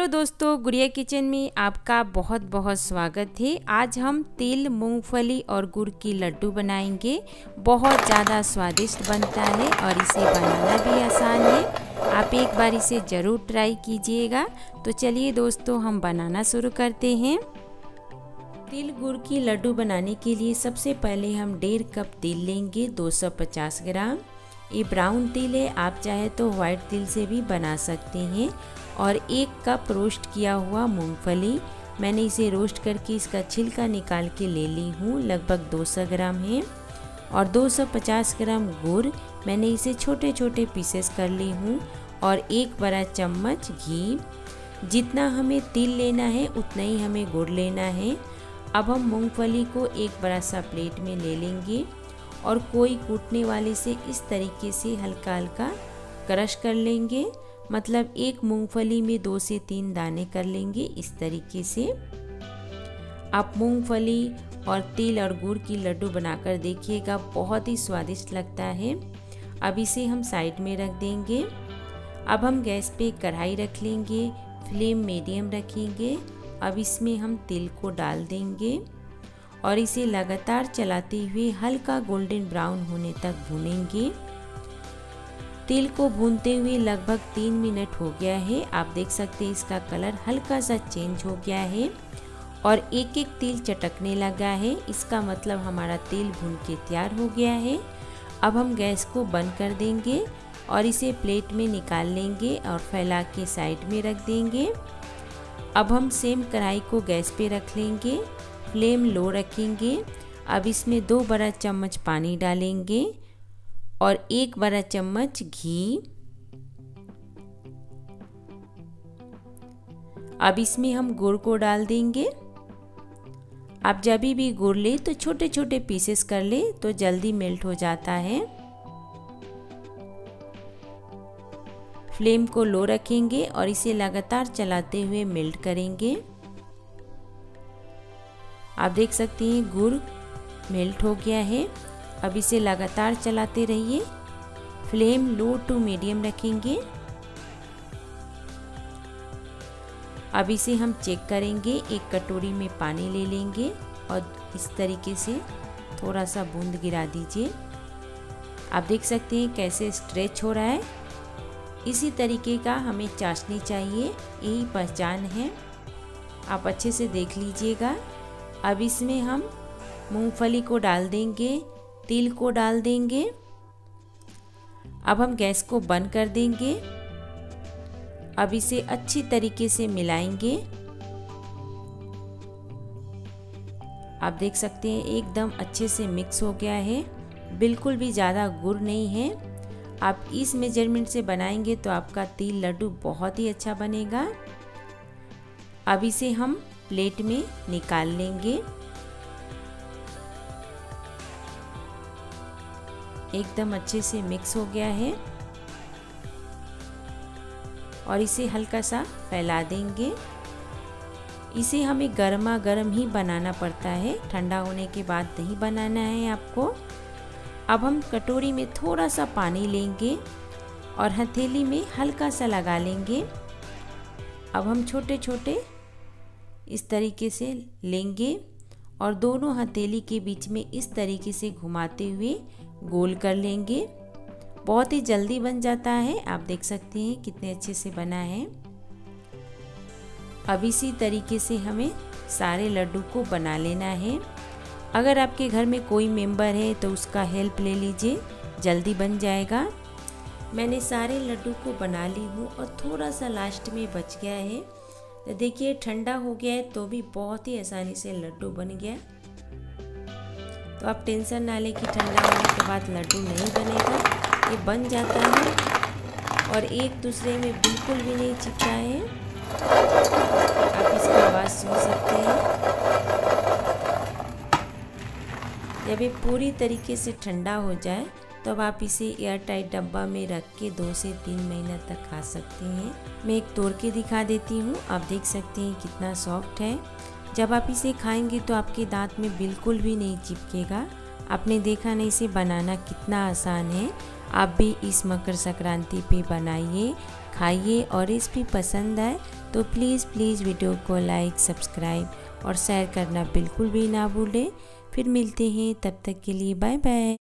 Hello दोस्तों, गुड़िया kitchen में आपका बहुत बहुत स्वागत है। आज हम तिल, मूंगफली और गुड़ की लड्डू बनाएंगे। बहुत ज़्यादा स्वादिष्ट बनता है और इसे बनाना भी आसान है। आप एक बार इसे ज़रूर ट्राई कीजिएगा। तो चलिए दोस्तों, हम बनाना शुरू करते हैं। तिल गुड़ की लड्डू बनाने के लिए सबसे पहले हम 1.5 कप तिल लेंगे, 250 ग्राम। ये ब्राउन तिल है, आप चाहे तो वाइट तिल से भी बना सकते हैं। और 1 कप रोस्ट किया हुआ मूंगफली, मैंने इसे रोस्ट करके इसका छिलका निकाल के ले ली हूँ, लगभग 200 ग्राम है। और 250 ग्राम गुड़, मैंने इसे छोटे छोटे पीसेस कर ली हूँ। और 1 बड़ा चम्मच घी। जितना हमें तिल लेना है उतना ही हमें गुड़ लेना है। अब हम मूंगफली को एक बड़ा सा प्लेट में ले लेंगे और कोई कूटने वाले से इस तरीके से हल्का हल्का क्रश कर लेंगे। मतलब एक मूंगफली में 2 से 3 दाने कर लेंगे इस तरीके से। आप मूंगफली और तिल और गुड़ की लड्डू बनाकर देखिएगा, बहुत ही स्वादिष्ट लगता है। अब इसे हम साइड में रख देंगे। अब हम गैस पे कढ़ाई रख लेंगे, फ्लेम मीडियम रखेंगे। अब इसमें हम तिल को डाल देंगे और इसे लगातार चलाते हुए हल्का गोल्डन ब्राउन होने तक भूनेंगे। तिल को भूनते हुए लगभग 3 मिनट हो गया है। आप देख सकते हैं इसका कलर हल्का सा चेंज हो गया है और एक एक तिल चटकने लगा है। इसका मतलब हमारा तिल भून के तैयार हो गया है। अब हम गैस को बंद कर देंगे और इसे प्लेट में निकाल लेंगे और फैला के साइड में रख देंगे। अब हम सेम कढ़ाई को गैस पे रख लेंगे, फ्लेम लो रखेंगे। अब इसमें 2 बड़ा चम्मच पानी डालेंगे और 1 बड़ा चम्मच घी। अब इसमें हम गुड़ को डाल देंगे। आप जब भी गुड़ ले तो छोटे छोटे पीसेस कर ले तो जल्दी मेल्ट हो जाता है। फ्लेम को लो रखेंगे और इसे लगातार चलाते हुए मेल्ट करेंगे। आप देख सकते हैं गुड़ मेल्ट हो गया है। अब इसे लगातार चलाते रहिए, फ्लेम लो टू मीडियम रखेंगे। अब इसे हम चेक करेंगे। एक कटोरी में पानी ले लेंगे और इस तरीके से थोड़ा सा बूंद गिरा दीजिए। आप देख सकते हैं कैसे स्ट्रेच हो रहा है। इसी तरीके का हमें चाशनी चाहिए, यही पहचान है। आप अच्छे से देख लीजिएगा। अब इसमें हम मूंगफली को डाल देंगे, तिल को डाल देंगे। अब हम गैस को बंद कर देंगे। अब इसे अच्छी तरीके से मिलाएंगे। आप देख सकते हैं एकदम अच्छे से मिक्स हो गया है, बिल्कुल भी ज़्यादा गुड़ नहीं है। आप इस मेजरमेंट से बनाएंगे तो आपका तिल लड्डू बहुत ही अच्छा बनेगा। अब इसे हम प्लेट में निकाल लेंगे। एकदम अच्छे से मिक्स हो गया है और इसे हल्का सा फैला देंगे। इसे हमें गर्मा गर्म ही बनाना पड़ता है, ठंडा होने के बाद नहीं बनाना है आपको। अब हम कटोरी में थोड़ा सा पानी लेंगे और हथेली में हल्का सा लगा लेंगे। अब हम छोटे छोटे इस तरीके से लेंगे और दोनों हथेली के बीच में इस तरीके से घुमाते हुए गोल कर लेंगे। बहुत ही जल्दी बन जाता है। आप देख सकते हैं कितने अच्छे से बना है। अब इसी तरीके से हमें सारे लड्डू को बना लेना है। अगर आपके घर में कोई मेंबर है तो उसका हेल्प ले लीजिए, जल्दी बन जाएगा। मैंने सारे लड्डू को बना ली हूँ और थोड़ा सा लास्ट में बच गया है। तो देखिए ठंडा हो गया है तो भी बहुत ही आसानी से लड्डू बन गया। तो आप टेंशन ना लें कि ठंडा होने के बाद लड्डू नहीं बनेगा, ये बन जाता है और एक दूसरे में बिल्कुल भी नहीं चिपका है। आप इसकी आवाज़ सुन सकते हैं। जब ये पूरी तरीके से ठंडा हो जाए तो अब आप इसे एयर टाइट डब्बा में रख के 2 से 3 महीना तक खा सकते हैं। मैं एक तोड़ के दिखा देती हूँ। आप देख सकते हैं कितना सॉफ्ट है। जब आप इसे खाएंगे तो आपके दांत में बिल्कुल भी नहीं चिपकेगा। आपने देखा नहीं इसे बनाना कितना आसान है। आप भी इस मकर संक्रांति पे बनाइए, खाइए और रेसिपी पसंद आए तो प्लीज़ वीडियो को लाइक, सब्सक्राइब और शेयर करना बिल्कुल भी ना भूलें। फिर मिलते हैं, तब तक के लिए बाय बाय।